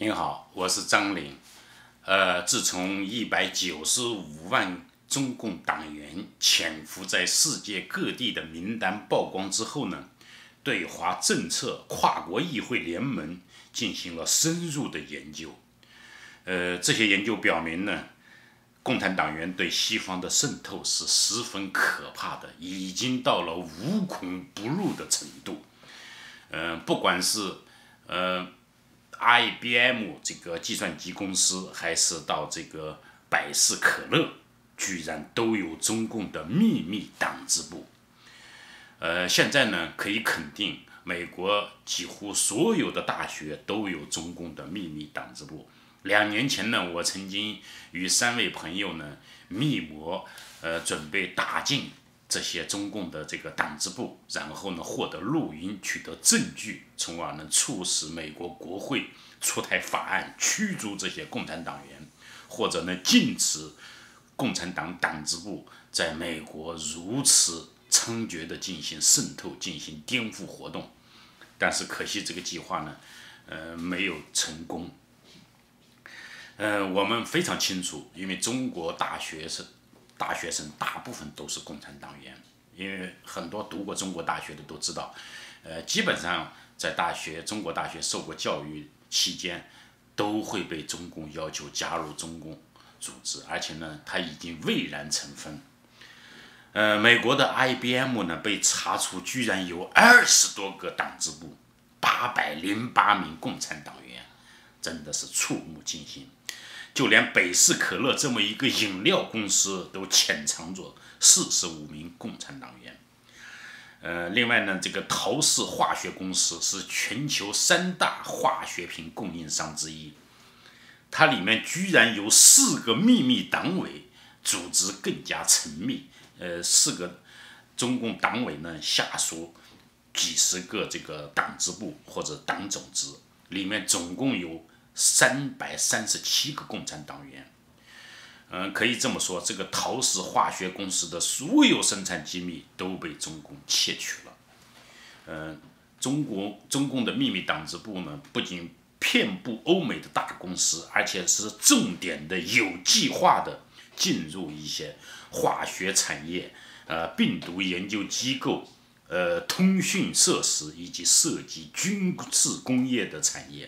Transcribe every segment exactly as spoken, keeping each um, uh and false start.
您好，我是张林。呃，自从一百九十五万中共党员潜伏在世界各地的名单曝光之后呢，对华政策跨国议会联盟进行了深入的研究。呃，这些研究表明呢，共产党员对西方的渗透是十分可怕的，已经到了无孔不入的程度。呃，不管是呃。I B M 这个计算机公司，还是到这个百事可乐，居然都有中共的秘密党支部。呃，现在呢，可以肯定，美国几乎所有的大学都有中共的秘密党支部。两年前呢，我曾经与三位朋友呢密谋，呃，准备打进这些中共的这个党支部，然后呢获得录音，取得证据，从而能促使美国国会出台法案驱逐这些共产党员，或者呢禁止共产党党支部在美国如此猖獗的进行渗透、进行颠覆活动。但是可惜这个计划呢，呃，没有成功。呃，我们非常清楚，因为中国大学是。大学生大部分都是共产党员，因为很多读过中国大学的都知道，呃，基本上在大学中国大学受过教育期间，都会被中共要求加入中共组织，而且呢，他已经蔚然成风。呃，美国的 I B M 呢被查出居然有二十多个党支部，八百零八名共产党员，真的是触目惊心。就连百事可乐这么一个饮料公司都潜藏着四十五名共产党员。呃，另外呢，这个陶氏化学公司是全球三大化学品供应商之一，它里面居然有四个秘密党委，组织更加稠密。呃，四个中共党委呢下属几十个这个党支部或者党总支，里面总共有三百三十七个共产党员。嗯，可以这么说，这个陶氏化学公司的所有生产机密都被中共窃取了。嗯，中国中共的秘密党支部呢，不仅遍布欧美的大公司，而且是重点的、有计划的进入一些化学产业、呃病毒研究机构、呃通讯设施以及涉及军事工业的产业。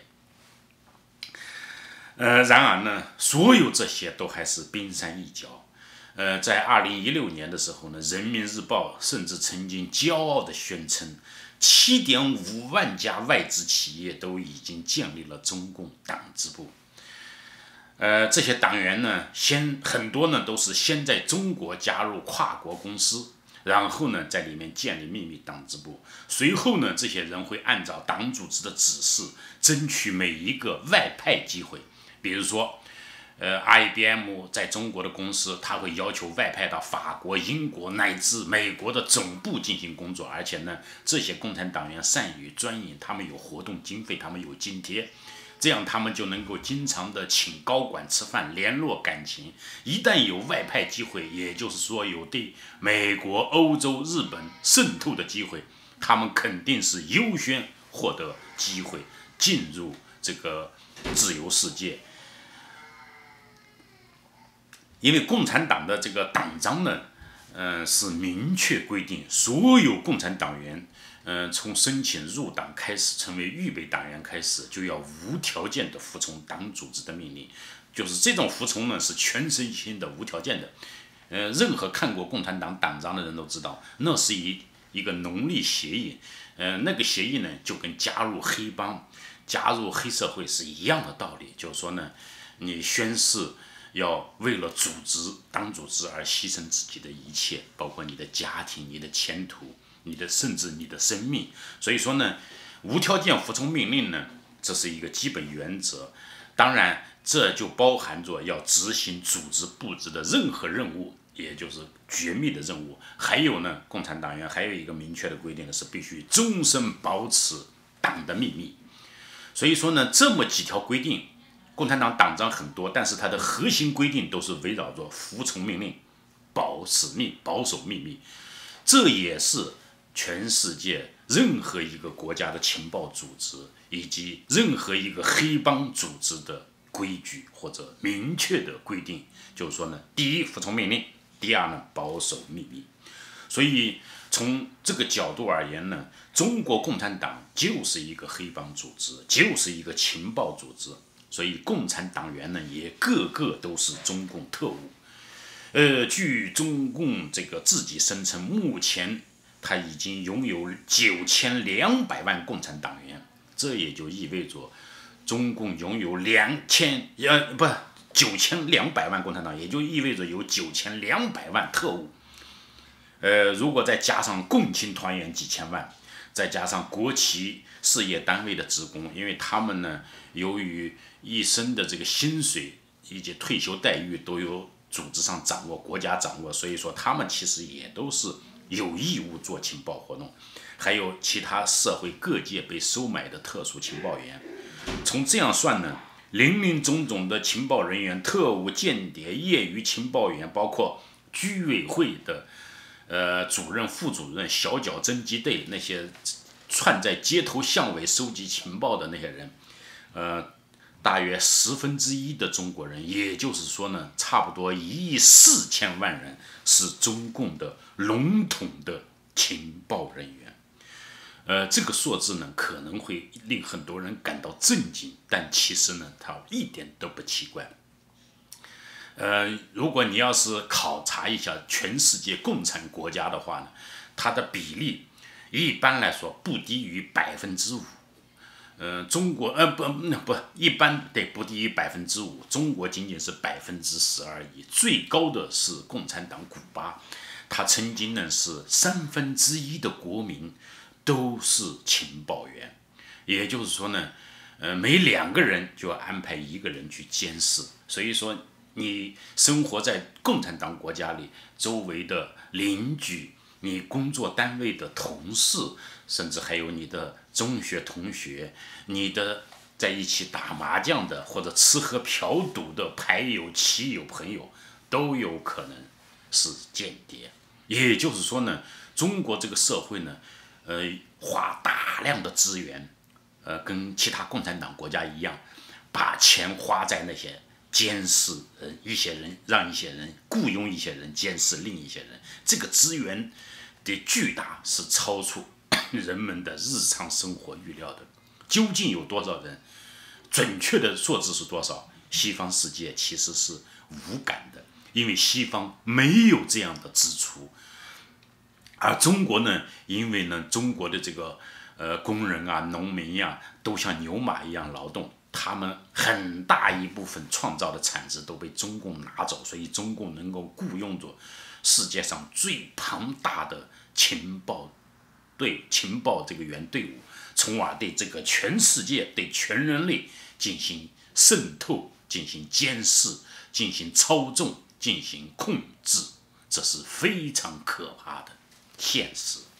呃，然而呢，所有这些都还是冰山一角。呃，在二零一六年的时候呢，《人民日报》甚至曾经骄傲地宣称，七点五万家外资企业都已经建立了中共党支部。呃，这些党员呢，先很多呢都是先在中国加入跨国公司，然后呢在里面建立秘密党支部，随后呢，这些人会按照党组织的指示，争取每一个外派机会。比如说，呃 ，I B M 在中国的公司，它会要求外派到法国、英国乃至美国的总部进行工作，而且呢，这些共产党员善于专营，他们有活动经费，他们有津贴，这样他们就能够经常的请高管吃饭，联络感情。一旦有外派机会，也就是说有对美国、欧洲、日本渗透的机会，他们肯定是优先获得机会，进入这个自由世界。因为共产党的这个党章呢，呃，是明确规定，所有共产党员，呃，从申请入党开始，成为预备党员开始，就要无条件的服从党组织的命令。就是这种服从呢，是全身心的、无条件的。呃，任何看过共产党党章的人都知道，那是一一个农历协议。呃，那个协议呢，就跟加入黑帮、加入黑社会是一样的道理。就是说呢，你宣誓要为了组织、党组织而牺牲自己的一切，包括你的家庭、你的前途、你的甚至你的生命。所以说呢，无条件服从命令呢，这是一个基本原则。当然，这就包含着要执行组织布置的任何任务，也就是绝密的任务。还有呢，共产党员还有一个明确的规定的是，必须终身保持党的秘密。所以说呢，这么几条规定。共产党党章很多，但是它的核心规定都是围绕着服从命令、保使命、保守秘密。这也是全世界任何一个国家的情报组织以及任何一个黑帮组织的规矩或者明确的规定，就是说呢，第一服从命令，第二呢保守秘密。所以从这个角度而言呢，中国共产党就是一个黑帮组织，就是一个情报组织，所以共产党员呢也个个都是中共特务。呃，据中共这个自己声称，目前他已经拥有九千两百万共产党员，这也就意味着中共拥有两千呃不九千两百万共产党，也就意味着有九千两百万特务。呃，如果再加上共青团员几千万，再加上国企事业单位的职工，因为他们呢，由于一生的这个薪水以及退休待遇都由组织上掌握、国家掌握，所以说他们其实也都是有义务做情报活动。还有其他社会各界被收买的特殊情报员，从这样算呢，林林总总的情报人员、特务、间谍、业余情报员，包括居委会的呃主任、副主任、小脚侦缉队那些窜在街头巷尾收集情报的那些人，呃，大约十分之一的中国人，也就是说呢，差不多一亿四千万人是中共的笼统的情报人员。呃，这个数字呢，可能会令很多人感到震惊，但其实呢，它一点都不奇怪。呃，如果你要是考察一下全世界共产国家的话呢，它的比例一般来说不低于百分之五。呃，中国呃不不一般得不低于百分之五，中国仅仅是百分之十而已。最高的是共产党古巴，它曾经呢是三分之一的国民都是情报员，也就是说呢，呃，每两个人就要安排一个人去监视。所以说，你生活在共产党国家里，周围的邻居、你工作单位的同事，甚至还有你的中学同学、你的在一起打麻将的或者吃喝嫖赌的牌友、棋友、朋友，都有可能是间谍。也就是说呢，中国这个社会呢，呃，花大量的资源，呃，跟其他共产党国家一样，把钱花在那些监视呃一些人，让一些人雇佣一些人监视另一些人，这个资源的巨大是超出人们的日常生活预料的。究竟有多少人？准确的数字是多少？西方世界其实是无感的，因为西方没有这样的支出。而中国呢，因为呢，中国的这个呃工人啊、农民呀、啊，都像牛马一样劳动，他们很大一部分创造的产值都被中共拿走，所以中共能够雇佣着世界上最庞大的情报队、情报这个员队伍，从而对这个全世界、对全人类进行渗透、进行监视、进行操纵、进行控制，这是非常可怕的现实。